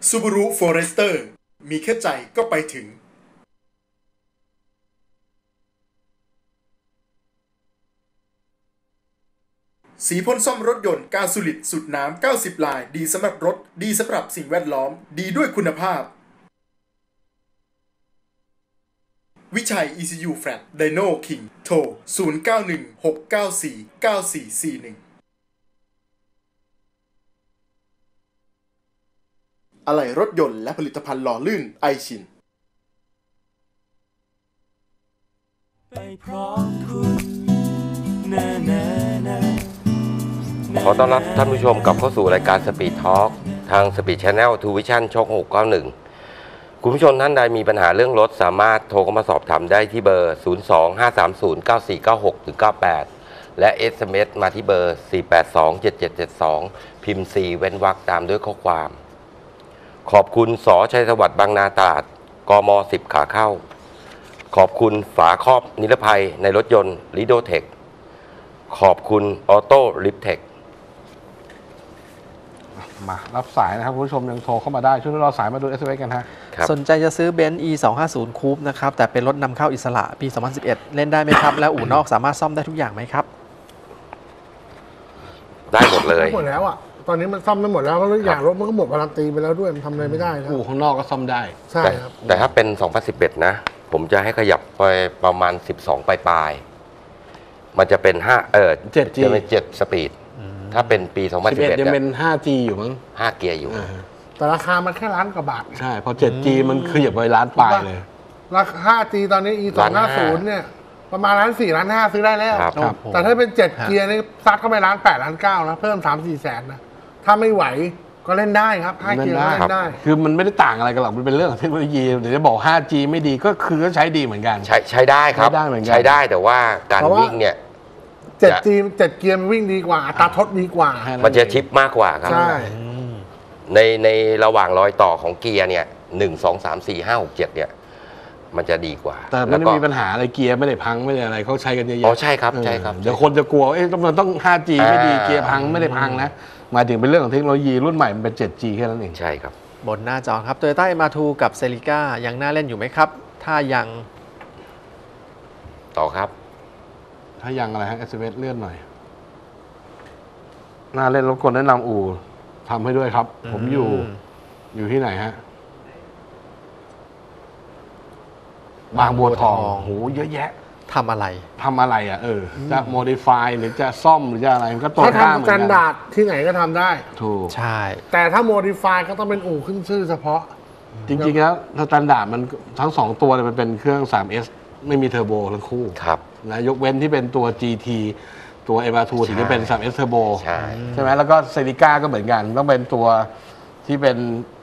Subaru Forester มีแค่ใจก็ไปถึงสีพ่นซ่อมรถยนต์กาซูลิดสุดน้ำ90 ลายดีสำหรับรถดีสำหรับสิ่งแวดล้อมดีด้วยคุณภาพวิชัย ECU Flat Dino King โทร 0916949441 อะไหล่รถยนต์และผลิตภัณฑ์หล่อลื่นไอชินไปพร้อมคุณขอต้อนรับท่านผู้ชมกลับเข้าสู่รายการ Speed Talk ทาง Speed Channel True Vision ช่อง691คุณผู้ชมท่านใดมีปัญหาเรื่องรถสามารถโทรเข้ามาสอบถามได้ที่เบอร์ 025309496-98 และ SMS มาที่เบอร์ 4827772 พิมพ์ 4 เว้นวรรคตามด้วยข้อความขอบคุณส.ชัยสวัสดิ์บางนาตราดกม. 10 ขาเข้าขอบคุณฝาครอบนิรภัยในรถยนต์ลิโดเทคขอบคุณออโต้ลิฟเทคมารับสายนะครับคุณผู้ชมยังโทรเข้ามาได้ช่วยรอสายมาดู SMS กันฮะสนใจจะซื้อเบนซ์ E250 คูปนะครับแต่เป็นรถนำเข้าอิสระปี 2011 เล่นได้ไหมครับ แล้วอู่นอกสามารถซ่อมได้ทุกอย่างไหมครับได้หมดเลยหมดแล้วอ่ะตอนนี้มันซ่อมได้หมดแล้วเพราะทุกอย่างรถมันก็หมดการันตีไปแล้วด้วยมันทำอะไรไม่ได้แล้วอู่ข้างนอกก็ซ่อมได้ใช่ครับแต่ถ้าเป็น 2011 นะผมจะให้ขยับไปประมาณ 12 ปลายมันจะเป็น7G จะเป็น7สปีดถ้าเป็นปี 2011 ยังเป็น 5G อยู่มั้ง 5 เกียร์อยู่แต่ราคามันแค่ล้านกว่าบาทใช่พอ 7G มันขยับไปล้านปลายเลยราคา 5G ตอนนี้ E250 เนี่ยประมาณ1.4 ล้าน5ซื้อได้แล้วแต่ถ้าเป็น7เกียร์นี่ซัดเข้าไป1.8 ล้าน9นะเพิ่ม 3-4 แสนนะถ้าไม่ไหวก็เล่นได้ครับ5เกียร์เล่นได้คือมันไม่ได้ต่างอะไรกันหรอกมันเป็นเรื่องของเทคโนโลยีเดี๋ยวจะบอก 5G ไม่ดีก็คือก็ใช้ดีเหมือนกันใช้ได้ครับใช้ได้แต่ว่าการวิ่งเนี่ย 7G 7 เกียร์มันวิ่งดีกว่าอัตราทดดีกว่ามันจะชิปมากกว่าครับใช่ในระหว่างรอยต่อของเกียร์เนี่ย1 2 3 4 5 6 7เนี่ยมันจะดีกว่าแต่ไม่ได้มีปัญหาอะไรเกียร์ไม่ได้พังไม่ได้อะไรเขาใช้กันเยอะๆอ๋อใช่ครับใช่ครับเดี๋ยวคนจะกลัวมันต้อง 5G ไม่ดีเกียร์พังไม่ได้พังนะหมายถึงเป็นเรื่องของเทคโนโลยีรุ่นใหม่มันเป็น 7G แค่นั้นเองใช่ครับบนหน้าจอครับ Toyota MR2 กับ Celica ยังน่าเล่นอยู่ไหมครับถ้ายังต่อครับถ้ายังอะไรฮะ SMS เลื่อนหน่อยน่าเล่นรบกวนแนะนำอู่ทำให้ด้วยครับผมอยู่ที่ไหนฮะบางบัวทองโหเยอะแยะทำอะไรอ่ะจะโมดิฟายหรือจะซ่อมหรือจะอะไรมันก็ตัวข้ามเหมือนกันถ้าทำสแตนดาร์ดที่ไหนก็ทำได้ถูกใช่แต่ถ้าโมดิฟายก็ต้องเป็นอู่ขึ้นชื่อเฉพาะจริงๆแล้วสแตนดาร์ดมันทั้ง2ตัวมันเป็นเครื่อง 3S ไม่มีเทอร์โบทั้งคู่ครับนะยกเว้นที่เป็นตัว GT ตัว MR2 ถึงจะเป็น 3S Turbo ใช่ไหมแล้วก็เซริก้าก็เหมือนกันต้องเป็นตัวที่เป็น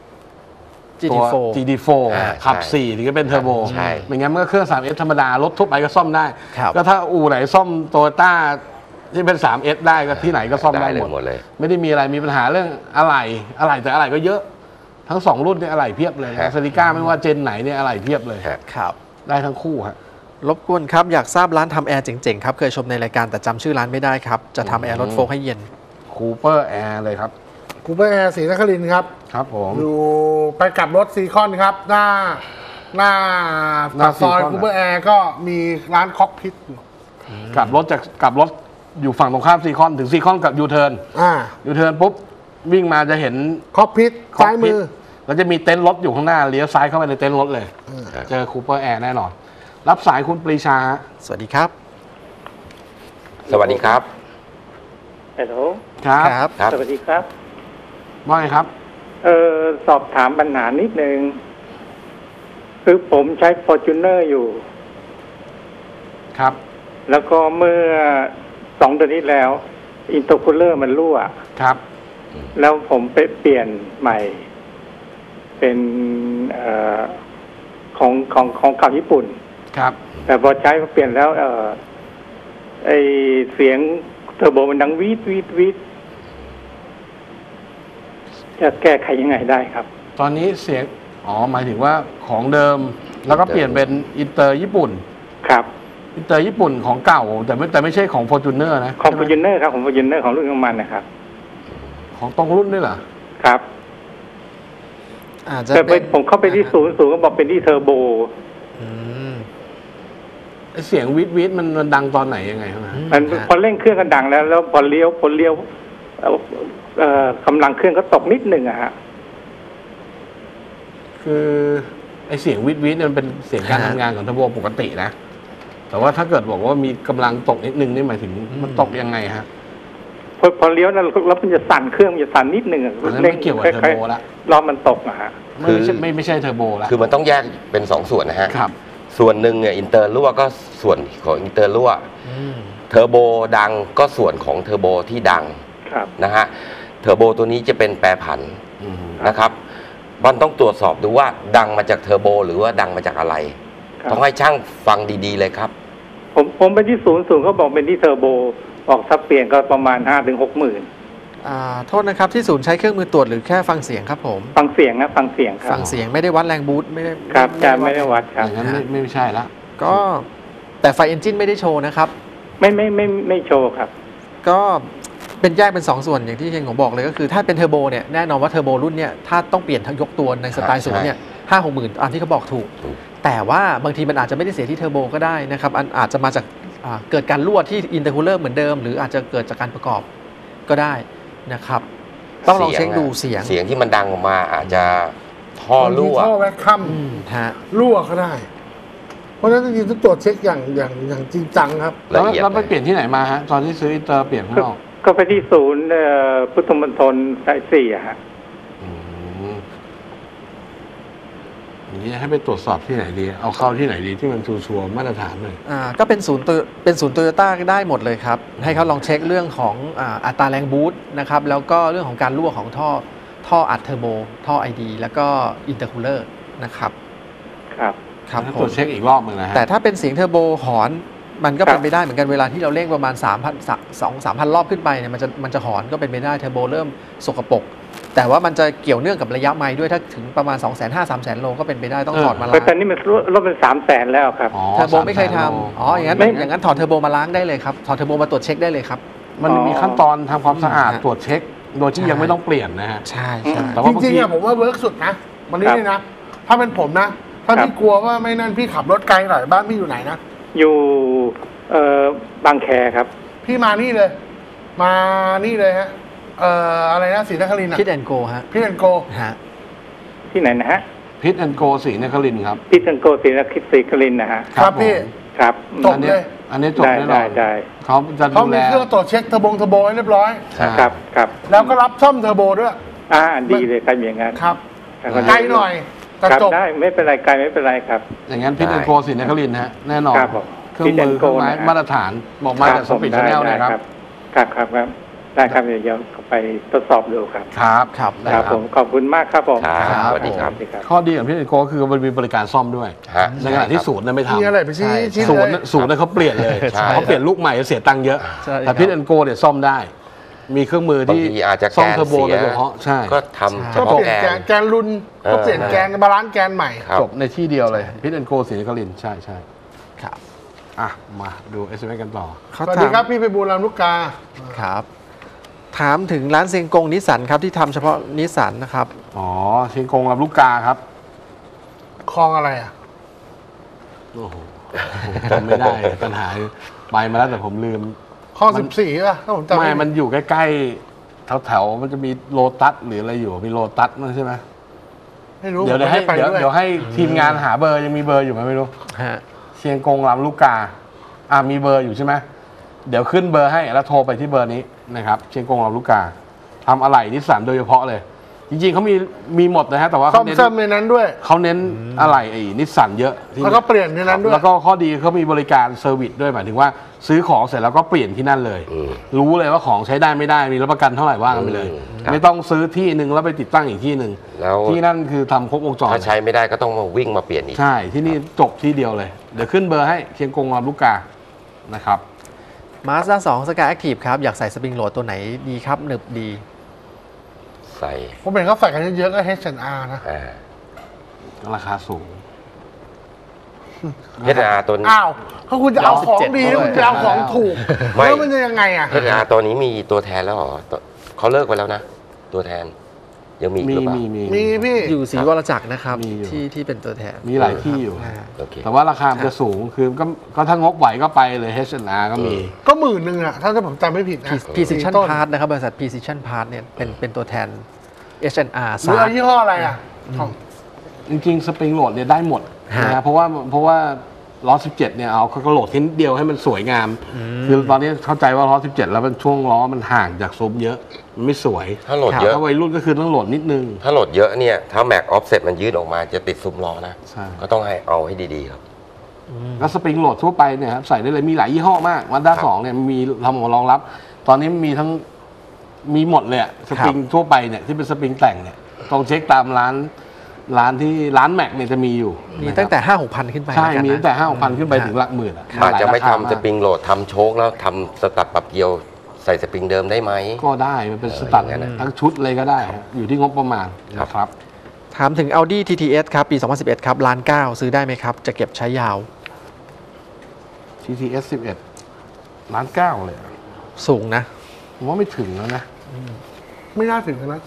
GT4 ขับ4ถึงจะเป็นเทอร์โบไม่งั้นเมื่อเครื่อง 3S ธรรมดารถทั่วไปก็ซ่อมได้ก็ถ้าอู่ไหนซ่อมโตโยต้าที่เป็น 3S ได้ก็ที่ไหนก็ซ่อมได้หมดเลยไม่ได้มีอะไรมีปัญหาเรื่องอะไหล่แต่อะไหล่ก็เยอะทั้ง2รุ่นเนี่ยอะไหล่เพียบเลยเซริก้าไม่ว่าเจนไหนเนี่ยอะไหล่เพียบเลยครับได้ทั้งคู่ฮะรบกวนครับอยากทราบร้านทำแอร์เจ๋งๆครับเคยชมในรายการแต่จำชื่อร้านไม่ได้ครับจะทำแอร์รถโฟล์ให้เย็นคูเปอร์แอร์เลยครับคูเปอร์แอร์ศรีนครินทร์ครับครับผมอยู่ไปกับรถซีคอนครับหน้าปากซอยคูเปอร์แอร์ก็มีร้านคอกพิทกลับรถอยู่ฝั่งตรงข้ามซีคอนถึงซีคอนกับยูเทิร์นปุ๊บวิ่งมาจะเห็นคอกพิทซ้ายมือแล้วจะมีเต็นท์รถอยู่ข้างหน้าเลี้ยวซ้ายเข้าไปในเต็นท์รถเลยเจอคูเปอร์แอร์แน่นอนรับสายคุณปรีชาสวัสดีครับสวัสดีครับฮัลโหลครับสวัสดีครับว่าไงครับสอบถามปัญหานิดนึงคือผมใช้ Fortuner อยู่ครับแล้วก็เมื่อ2 เดือนที่แล้วอินเตอร์คูลเลอร์มันรั่วครับแล้วผมไปเปลี่ยนใหม่เป็นของเก่าญี่ปุ่นครับแต่พอใช้เปลี่ยนแล้วไอเสียงเทอร์โบมันดังวีดจะแก้ไขยังไงได้ครับตอนนี้เสียงหมายถึงว่าของเดิมแล้วก็เปลี่ยนเป็นอินเตอร์ญี่ปุ่นครับอินเตอร์ญี่ปุ่นของเก่าแต่ไม่ใช่ของ Fortuner นะของ Fortuner ครับของ Fortuner ของรุ่นของมันนะครับของตรงรุ่นด้วยเหรอครับอาจจะแต่ผมเข้าไปที่ศูนย์ก็บอกเป็นที่เทอร์โบไอเสียงวิทมันดังตอนไหนยังไงครับมันพอเร่งเครื่องก็ดังแล้วพอเลี้ยวกำลังเครื่องก็ตกนิดหนึ่งอะฮะคือไอเสียงวิทเนี่ยมันเป็นเสียงการทำงานของเทอร์โบปกตินะแต่ว่าถ้าเกิดบอกว่ามีกำลังตกนิดนึงนี่หมายถึงมันตกยังไงฮะพอเลี้ยวแล้วมันจะสั่นเครื่องมันจะสั่นนิดหนึ่งอะไม่เกี่ยวกับเทอร์โบละล้อมันตกอะฮะไม่ใช่เทอร์โบละคือมันต้องแยกเป็น2ส่วนนะฮะครับส่วนหนึ่งเนี่ยอินเตอร์รั่วก็ส่วนของอินเตอร์รั่วเทอร์โบดังก็ส่วนของเทอร์โบที่ดังนะฮะเทอร์โบตัวนี้จะเป็นแปรผันนะครับมันต้องตรวจสอบดูว่าดังมาจากเทอร์โบหรือว่าดังมาจากอะไรต้องให้ช่างฟังดีๆเลยครับผมไปที่ศูนย์เขาบอกเป็นที่เทอร์โบบอกถ้าเปลี่ยนก็ประมาณ 5-6 หมื่นโทษนะครับที่ศูนย์ใช้เครื่องมือตรวจหรือแค่ฟังเสียงครับผมฟังเสียงนะฟังเสียงครับฟังเสียงไม่ได้วัดแรงบูทไม่ได้ครับจะไม่ได้วัดครับงั้นไม่ใช่ละก็แต่ไฟเอนจินไม่ได้โชว์นะครับไม่โชว์ครับก็เป็นแยกเป็น2ส่วนอย่างที่เฮงผมบอกเลยก็คือถ้าเป็นเทอร์โบเนี่ยแน่นอนว่าเทอร์โบรุ่นเนี่ยถ้าต้องเปลี่ยนทั้งยกตัวในสไตล์ศูนย์เนี่ย5-6 หมื่นอันที่เขาบอกถูกแต่ว่าบางทีมันอาจจะไม่ได้เสียที่เทอร์โบก็ได้นะครับอาจจะมาจากเกิดการรั่วที่อินเตอร์คูลเลอร์เหมือนเดิมหรืออาจจะเกิดจากการประกอบก็ได้นะครับต้องลองเช็คดูเสียงที่มันดังออกมาอาจจะท่อรั่วท่อแวคคัมรั่วก็ได้เพราะฉะนั้นจริงๆต้องตรวจเช็คอย่างจริงจังครับแล้วไปเปลี่ยนที่ไหนมาฮะตอนที่ซื้ออินเตอร์เปลี่ยนข้างนอกก็ไปที่ศูนย์พุทธมณฑลสาย4อะฮะอย่างนี้ให้ไปตรวจสอบที่ไหนดีเอาเข้าที่ไหนดีที่มันชัวร์มาตรฐานเลยก็เป็นศูนย์โตโยต้าได้หมดเลยครับให้เขาลองเช็คเรื่องของอัตราแรงบูสต์นะครับแล้วก็เรื่องของการรั่วของท่ออัดเทอร์โบท่อ ID แล้วก็อินเตอร์คูลเลอร์นะครับครับตรวจเช็คอีกรอบนึงนะฮะแต่ถ้าเป็นเสียงเทอร์โบหอนมันก็เป็นไปได้เหมือนกันเวลาที่เราเร่งประมาณ 3,000 รอบขึ้นไปเนี่ยมันจะหอนก็เป็นไปได้เทอร์โบเริ่มสกปรกแต่ว่ามันจะเกี่ยวเนื่องกับระยะไมล์ด้วยถ้าถึงประมาณ 250,000-300,000 โลก็เป็นไปได้ต้องถอดมาล้างแต่ตอนนี้มันลดเป็น 300,000 แล้วครับเทอร์โบไม่เคยทำอย่างนั้นถอดเทอร์โบมาล้างได้เลยครับถอดเทอร์โบมาตรวจเช็คได้เลยครับมันมีขั้นตอนทำความสะอาดตรวจเช็คโดยที่ยังไม่ต้องเปลี่ยนนะฮะใช่แต่ว่าจริงๆผมว่าเวิร์กสุดนะวันนี้นี่นะถ้าเป็นผมนะถ้าพี่กลัวว่าไม่นั่นพี่ขับรถไกลหน่อยบ้านพี่อยู่ไหนนะอยู่บางแคครับพี่มานี่เลยมานี่เลยฮะอะไรนะศรีนครินทร์พิทแอนโกฮะพิทแอนโกฮะที่ไหนนะฮะพิทแอนโกศรีนครินทร์ครับพิทแอนโกศรีนครินทร์นะฮะครับพี่ครับจบเลยอันนี้จบแน่นอนเขาจะดูแลเขามีเครื่องตรวจเช็คเทอร์โบให้เรียบร้อยครับแล้วก็รับซ่อมเทอร์โบด้วยดีเลยครับอย่างนั้นครับไกลหน่อยจบได้ไม่เป็นไรไกลไม่เป็นไรครับอย่างนั้นพิทแอนโกศรีนครินทร์ฮะแน่นอนเครื่องมือเครื่องไม้มาตรฐานบอกมาจากสปีดชาแนลนะครับครับได้ครับเดี๋ยวไปทดสอบดูครับครับผมขอบคุณมากครับผมสวัสดีครับข้อดีของพิทแอนโกคือมันมีบริการซ่อมด้วยในขณะที่ศูนย์นั้นไม่ทำศูนย์นั้นเขาเปลี่ยนเลยเขาเปลี่ยนลูกใหม่เสียตังค์เยอะแต่พิทแอนโกเนี่ยซ่อมได้มีเครื่องมือที่ซ่อมเทอร์โบโดยเฉพาะใช่ก็ทำเฉพาะแกนรุ่นก็เปลี่ยนแกนบาลานซ์แกนใหม่จบในที่เดียวเลยพิทแอนโกศรีนครินทร์ใช่ครับมาดู SMS กันต่อสวัสดีครับพี่ไพบูลย์ ลำลูกกาครับถามถึงร้านเซียงกงนิสสันครับที่ทำเฉพาะนิสสันนะครับเซียงกงลำลูกกาครับคลองอะไรโอ้โหจำไม่ได้ปัญหาไปมาแล้วแต่ผมลืมคลอง14ป่ะถ้าผมจำไม่มันอยู่ใกล้ๆแถวมันจะมีโลตัสหรืออะไรอยู่มีโลตัสมั้งใช่ไหมไม่รู้เดี๋ยวให้ทีมงานหาเบอร์ยังมีเบอร์อยู่ไหมไม่รู้เชียงกงลำลูกกามีเบอร์อยู่ใช่ไหมเดี๋ยวขึ้นเบอร์ให้แล้วโทรไปที่เบอร์นี้นะครับเชียงกงลำลูกกาทำอะไหล่นิสสันโดยเฉพาะเลยจริงๆเขามีหมดนะฮะแต่ว่าซ่อมในนั้นด้วยเขาเน้นอะไหล่นิสสันเยอะแล้วก็เปลี่ยนในนั้นด้วยแล้วก็ข้อดีเขามีบริการเซอร์วิสด้วยหมายถึงว่าซื้อของเสร็จแล้วก็เปลี่ยนที่นั่นเลยรู้เลยว่าของใช้ได้ไม่ได้มีรับประกันเท่าไหร่ว่ากันไปเลยไม่ต้องซื้อที่นึงแล้วไปติดตั้งอีกที่นึงที่นั่นคือทำครบวงจรถ้าใช้ไม่ได้ก็ต้องมาวิ่งมาเปลี่ยนอีกใช่ที่นี่จบที่เดียวเลยเดี๋ยวขึ้นเบอร์ให้เชียงกงลำลูกกานะครับ Mazda 2 Sky Active ครับอยากใส่สปริงโหลดตัวไหนดีครับหนึบดีใส่ผมเป็นเขาใส่กันเยอะๆก็ H&R นะราคาสูง H&R ตัวนี้เขาคุณจะเอาของดีหรือคุณจะเอาของถูกแล้วมันจะยังไง H&R ตัวนี้มีตัวแทนแล้วเหรอเขาเลิกไปแล้วนะตัวแทนยังมีหรือเปล่ามีพี่อยู่ศรีวรจักรนะครับที่เป็นตัวแทนมีหลายที่อยู่แต่ว่าราคาจะสูงคือก็ถ้างบไหวก็ไปเลย H&R ก็มีก็10,000อ่ะถ้าผมจำไม่ผิดนะ Precision Part นะครับบริษัท Precision Part เนี่ยเป็นตัวแทน H&R หรือยี่ห้ออะไรอ่ะจริงๆสปริงโหลดเนี่ยได้หมดนะเพราะว่าล้อ 17 เนี่ยเอาเขาก็โหลดทิ้งเดียวให้มันสวยงามคือตอนนี้เข้าใจว่าล้อ 17 แล้วเป็นช่วงล้อมันห่างจากซุ้มเยอะมันไม่สวยถ้าโหลดเยอะถ้าวัยรุ่นก็คือต้องโหลดนิดนึงถ้าโหลดเยอะเนี่ยถ้าแม็กออฟเซ็ตมันยืดออกมาจะติดซุ้มล้อนะก็ต้องเอาให้ดีๆครับแล้วสปริงโหลดทั่วไปเนี่ยครับใส่ได้เลยมีหลายยี่ห้อมากMazda 2เนี่ยมีทำรองรับตอนนี้มีหมดเลยสปริงทั่วไปเนี่ยที่เป็นสปริงแต่งเนี่ยต้องเช็คตามร้านแม็กเนี่ยจะมีอยู่มีตั้งแต่ 5-6,000 ขึ้นไปใช่มีตั้งแต่ 5-6,000 ขึ้นไปถึงหลักหมื่นอาจจะไม่ทำสปริงโหลดทำโชคแล้วทำสตัดปรับเกียวใส่สปริงเดิมได้ไหมก็ได้มันเป็นสตัดทั้งชุดเลยก็ได้อยู่ที่งบประมาณครับถามถึง Audi TTS ครับปี 2011 ครับ1,900,000ซื้อได้ไหมครับจะเก็บใช้ยาว TTS 11 1,900,000เลยสูงนะผมว่าไม่ถึงแล้วนะไม่น่าถึงนะ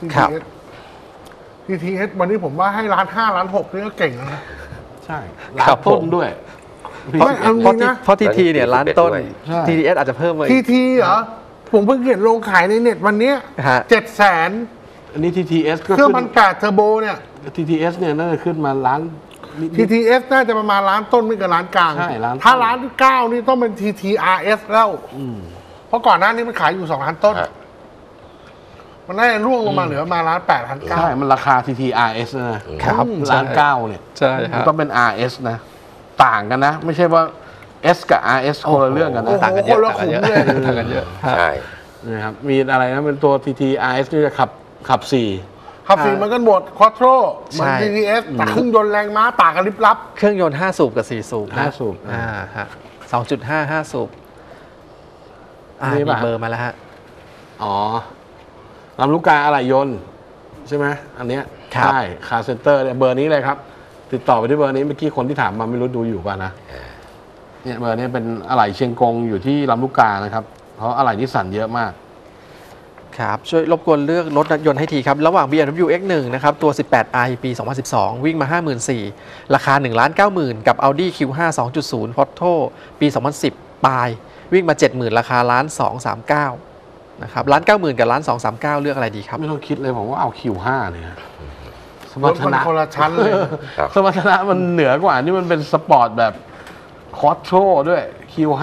TTS วันนี้ผมว่าให้1,500,000 1,600,000นี่ก็เก่งนะใช่ล้านต้นด้วยเพราะ TT เนี่ยล้านต้น TTS อาจจะเพิ่มมา TT เหรอผมเพิ่งเห็นลงขายในเน็ตวันนี้ 700,000 อันนี้ TTS ก็เครื่อง1,800เทอร์โบเนี่ย TTS เนี่ยน่าจะขึ้นมาล้าน TTS น่าจะประมาณล้านต้นไม่เกินล้านกลางถ้า1,900,000นี่ต้องเป็น TTRS แล้วเพราะก่อนหน้านี้มันขายอยู่2ล้านต้นมันได้ร่วงลงมาเหลือมา1,800,000 1,900,000 ใช่มันราคา TTRS นะครับ1,900,000เนี่ยใช่ครับต้องเป็น RS นะต่างกันนะไม่ใช่ว่า S กับ RS คนละเรื่องกันนะต่างกันเยอะต่างกันเยอะใช่นะครับมีอะไรนะเป็นตัว TTRS นี่จะขับ4 มันก็หมดควอโตรเหมือน TTS แต่เครื่องยนต์แรงม้าต่างกันลิบลับเครื่องยนต์5 สูบกับ4 สูบ 5 สูบฮะ 2.5 5 สูบมีเบอร์มาแล้วฮะอ๋อลำลูกกาอะไหล่ยนต์ใช่ไหมอันเนี้ยใช่คาร์เซ็นเตอร์เนี่ยเบอร์นี้เลยครับติดต่อไปที่เบอร์นี้เมื่อกี้คนที่ถามมาไม่รู้ดูอยู่ป่ะนะเนี่ยเบอร์นี้เป็นอะไหล่เชียงกงอยู่ที่ลำลูกกานะครับเพราะอะไหล่นิสสันเยอะมากครับช่วยรบกวนเลือกรถยนต์ให้ทีครับระหว่าง BMW X1 นะครับตัว 18i ปี 2012 วิ่งมา 54,000 ราคา 1,90,000 กับ Audi Q5 2.0 Porto ปี 2010 ปลายวิ่งมา 70,000 ราคา1,239,000 นะครับ1,90,000 กับ1,239,000 เลือกอะไรดีครับไม่ต้องคิดเลยผมว่าเอา Q5 เลยสมรรถนะคนละชั้นเลยสมรรถนะมันเหนือกว่านี่มันเป็นสปอร์ตแบบคอร์โทรด้วย Q5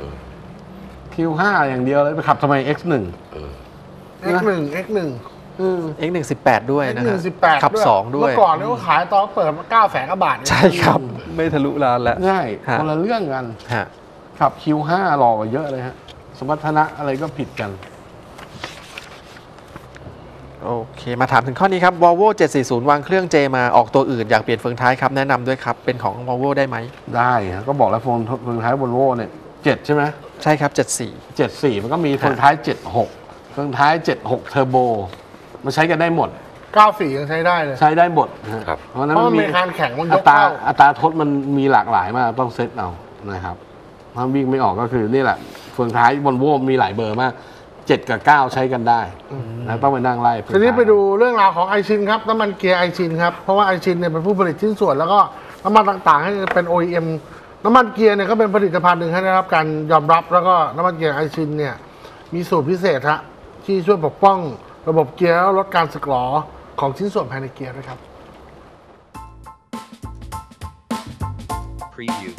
อย่างเดียวเลยไปขับทำไม X1 X1 18ด้วยนะครับขับ2ด้วยเมื่อก่อนเนี่ยเขาขายตอนเปิดมา900,000 กว่าบาทใช่ครับไม่ทะลุล้านแล้วง่ายคนละเรื่องกันขับ Q5 หล่อกว่าเยอะเลยฮะสมรรถนะอะไรก็ผิดกันโอเคมาถามถึงข้อนี้ครับ Volvo 740 วางเครื่อง J มาออกตัวอื่นอยากเปลี่ยนเฟืองท้ายครับแนะนำด้วยครับเป็นของ Volvo ได้ไหมได้ก็บอกแล้วเฟืองท้าย Volvo เนี่ย7ใช่ไหมใช่ครับ 74มันก็มีเฟืองท้าย76เฟืองท้าย76เทอร์โบมันใช้กันได้หมด 94ยังใช้ได้เลยใช้ได้หมดเพราะนั้นมันมีการแข่งมันยกเข้าอัตราทดมันมีหลากหลายมากต้องเซตเอานะครับถ้าวิ่งไม่ออกก็คือนี่แหละเฟืองท้าย Volvo มีหลายเบอร์มาก7 กับ 9ใช้กันได้นะต้องไปนั่งไล่ทีนี้ไปดูเรื่องราวของไอชินครับน้ำมันเกียร์ไอชินครับเพราะว่าไอชินเนี่ยเป็นผู้ผลิตชิ้นส่วนแล้วก็น้ำมันต่างๆให้เป็น OEM น้ำมันเกียร์เนี่ยก็เป็นผลิตภัณฑ์หนึ่งให้ได้รับการยอมรับแล้วก็น้ำมันเกียร์ไอชินเนี่ยมีสูตรพิเศษฮะที่ช่วยปกป้องระบบเกียร์แล้วลดการสึกหรอของชิ้นส่วนภายในเกียร์ด้วยครับ Preview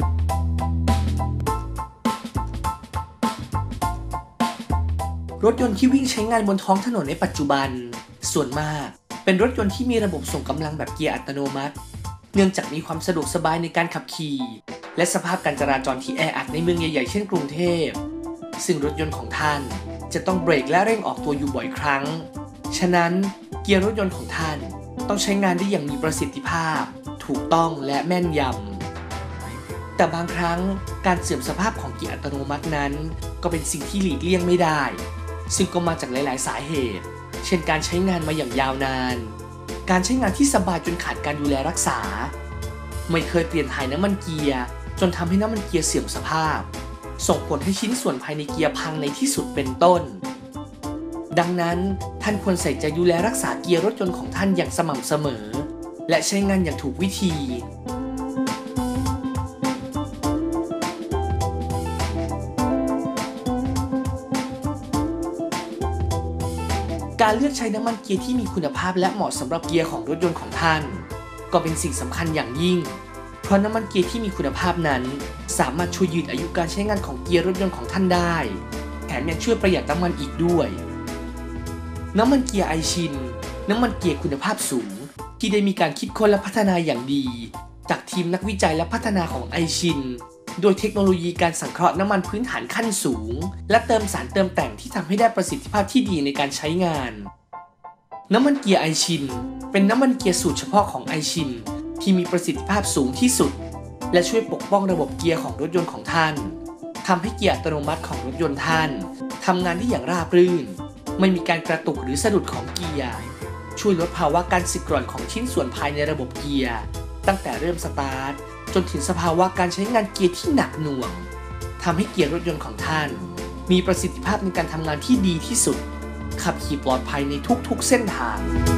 รถยนต์ที่วิ่งใช้งานบนท้องถนนในปัจจุบันส่วนมากเป็นรถยนต์ที่มีระบบส่งกำลังแบบเกียร์อัตโนมัติเนื่องจากมีความสะดวกสบายในการขับขี่และสภาพการจราจรที่แออัดในเมืองใหญ่ๆเช่นกรุงเทพซึ่งรถยนต์ของท่านจะต้องเบรกและเร่งออกตัวอยู่บ่อยครั้งฉะนั้นเกียร์รถยนต์ของท่านต้องใช้งานได้อย่างมีประสิทธิภาพถูกต้องและแม่นยำแต่บางครั้งการเสื่อมสภาพของเกียร์อัตโนมัตินั้นก็เป็นสิ่งที่หลีกเลี่ยงไม่ได้ซึ่งก็มาจากหลายๆสาเหตุเช่นการใช้งานมาอย่างยาวนานการใช้งานที่สบายจนขาดการดูแลรักษาไม่เคยเปลี่ยนถ่ายน้ำมันเกียร์จนทำให้น้ำมันเกียร์เสื่อมสภาพส่งผลให้ชิ้นส่วนภายในเกียร์พังในที่สุดเป็นต้นดังนั้นท่านควรใส่ใจดูแลรักษาเกียร์รถยนต์ของท่านอย่างสม่ำเสมอและใช้งานอย่างถูกวิธีการเลือกใช้น้ำมันเกียร์ที่มีคุณภาพและเหมาะสำหรับเกียร์ของรถยนต์ของท่านก็เป็นสิ่งสำคัญอย่างยิ่งเพราะน้ำมันเกียร์ที่มีคุณภาพนั้นสามารถช่วยยืดอายุการใช้งานของเกียร์รถยนต์ของท่านได้แถมยังช่วยประหยัดน้ำมันอีกด้วยน้ำมันเกียร์ไอชินน้ำมันเกียร์คุณภาพสูงที่ได้มีการคิดค้นและพัฒนาอย่างดีจากทีมนักวิจัยและพัฒนาของไอชินโดยเทคโนโลยีการสังเคราะห์น้ำมันพื้นฐานขั้นสูงและเติมสารเติมแต่งที่ทำให้ได้ประสิทธิภาพที่ดีในการใช้งานน้ำมันเกียร์ไอชินเป็นน้ำมันเกียร์สูตรเฉพาะของไอชินที่มีประสิทธิภาพสูงที่สุดและช่วยปกป้องระบบเกียร์ของรถยนต์ของท่านทำให้เกียร์อัตโนมัติของรถยนต์ท่านทำงานได้อย่างราบรื่นไม่มีการกระตุกหรือสะดุดของเกียร์ช่วยลดภาวะการสึกกร่อนของชิ้นส่วนภายในระบบเกียร์ตั้งแต่เริ่มสตาร์ทจนถึงสภาวะการใช้งานเกียร์ที่หนักหน่วงทำให้เกียร์รถยนต์ของท่านมีประสิทธิภาพในการทำงานที่ดีที่สุดขับขี่ปลอดภัยในทุกๆเส้นทาง